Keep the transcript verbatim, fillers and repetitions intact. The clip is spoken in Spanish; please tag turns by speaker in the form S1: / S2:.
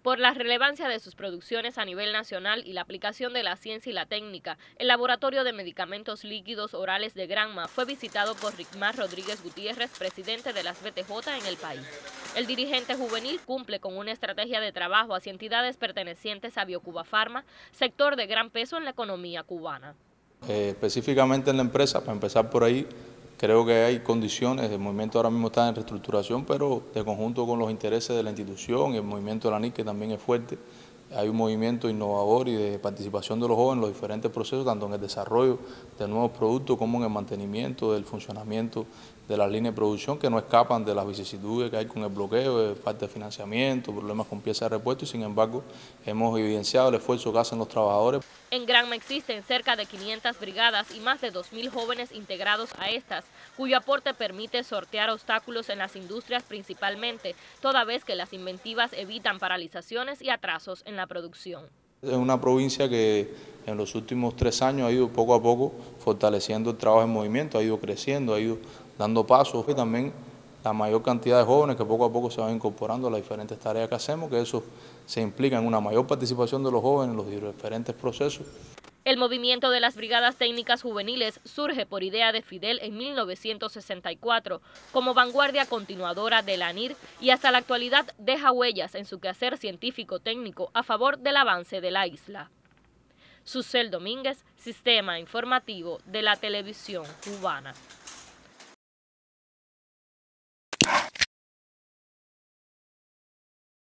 S1: Por la relevancia de sus producciones a nivel nacional y la aplicación de la ciencia y la técnica, el Laboratorio de Medicamentos Líquidos Orales de Granma fue visitado por Ricmar Rodríguez Gutiérrez, presidente de las B T J en el país. El dirigente juvenil cumple con una estrategia de trabajo hacia entidades pertenecientes a Biocuba Pharma, sector de gran peso en la economía cubana.
S2: Eh, específicamente en la empresa, para empezar por ahí, creo que hay condiciones, el movimiento ahora mismo está en reestructuración, pero de conjunto con los intereses de la institución y el movimiento de la N I C, que también es fuerte, hay un movimiento innovador y de participación de los jóvenes en los diferentes procesos, tanto en el desarrollo de nuevos productos como en el mantenimiento del funcionamiento de las líneas de producción, que no escapan de las vicisitudes que hay con el bloqueo, de falta de financiamiento, problemas con piezas de repuesto, y sin embargo hemos evidenciado el esfuerzo que hacen los trabajadores.
S1: En Granma existen cerca de quinientas brigadas y más de dos mil jóvenes integrados a estas, cuyo aporte permite sortear obstáculos en las industrias principalmente, toda vez que las inventivas evitan paralizaciones y atrasos en la producción.
S2: Es una provincia que en los últimos tres años ha ido poco a poco fortaleciendo el trabajo en movimiento, ha ido creciendo, ha ido dando pasos, y también la mayor cantidad de jóvenes que poco a poco se van incorporando a las diferentes tareas que hacemos, que eso se implica en una mayor participación de los jóvenes en los diferentes procesos.
S1: El movimiento de las Brigadas Técnicas Juveniles surge por idea de Fidel en mil novecientos sesenta y cuatro como vanguardia continuadora de la N I R y hasta la actualidad deja huellas en su quehacer científico-técnico a favor del avance de la isla. Susel Domínguez, Sistema Informativo de la Televisión Cubana.